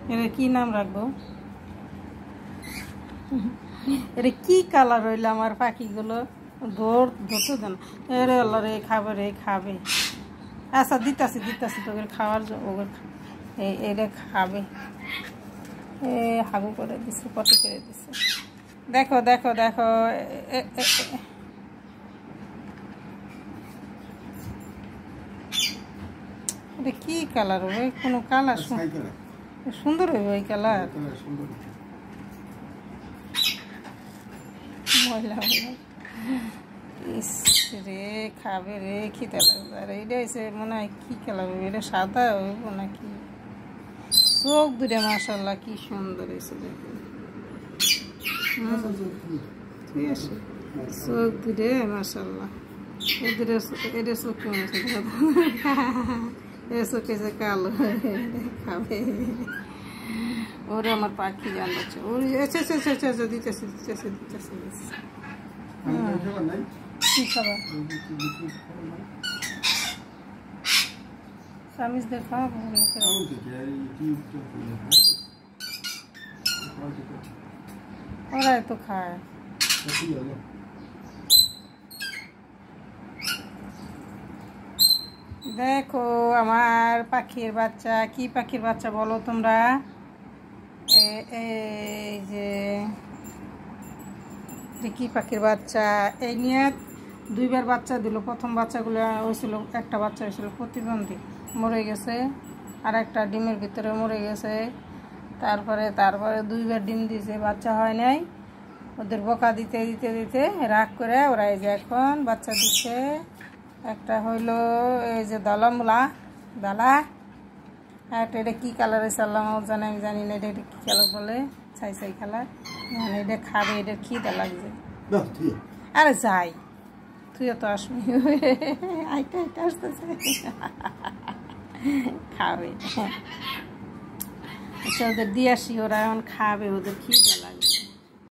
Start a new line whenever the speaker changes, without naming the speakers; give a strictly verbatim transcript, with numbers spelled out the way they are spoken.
এর কি নাম রাখবো? এটা কি কালার হইলো আমার পাখিগুলো? ধর ধরতে দেন। এরে আল্লাহ রে, খাবে রে, খাবে। আচ্ছা দিতাছি দিতাছি তোকে খাওয়ার ওকে এটা খাবে। এ হাগু করে দিছে, পটি করে দিছে। দেখো দেখো দেখো, এটা কি কালার হবে? কোনো কালার সুন্দর হবে ওই কালার? ময়লা ময়লা ইস রে, খাবে রে, খিদে লাগবে। আর এইটা এসে মনে হয় কি কালার হবে? এটা সাদা হইব নাকি? চোখ দুটা মাশাআল্লাহ কি সুন্দর হয়েছে দেখুন। ঠিক আছে, চোখ দুটা মাশাআল্লাহ। এদের এদের চোখ কেমন আছে? এর চোখে যে কালো খাবে। ওরে আমার পাখি জানাচ্ছে, ওর দিতেছে দিতেছে দিতেছে দিতেছে কি খাবার? সামিজ দেখা ওরাই তো খায়। দেখো আমার পাখির বাচ্চা। কি পাখির বাচ্চা বলো তোমরা? এই যে কি পাখির বাচ্চা? এই নিয়ে দুইবার বাচ্চা দিল। প্রথম বাচ্চাগুলো হয়েছিল, একটা বাচ্চা হয়েছিল প্রতিবন্ধী, মরে গেছে। আর একটা ডিমের ভিতরে মরে গেছে। তারপরে তারপরে দুইবার ডিম দিয়েছে, বাচ্চা হয় নাই। ওদের বকা দিতে দিতে দিতে রাগ করে ওরা এই যে এখন বাচ্চা দিচ্ছে। একটা হইলো এই যে দলামুলা দালা, একটা এটা কী কালার হয়েছে আল্লাহ জানে, আমি জানি না এটা এটা কী কালার বলে, ছাই ছাই কালার। মানে এটা খাবে, এটা খিদে লাগছে। আরে যাই, তুইও তো আসবি। আইটা আইটা আসতেছে, খাবে। আচ্ছা ওদের দিয়ে আসি, ওরা এখন খাবে, ওদের খিদে লাগবে।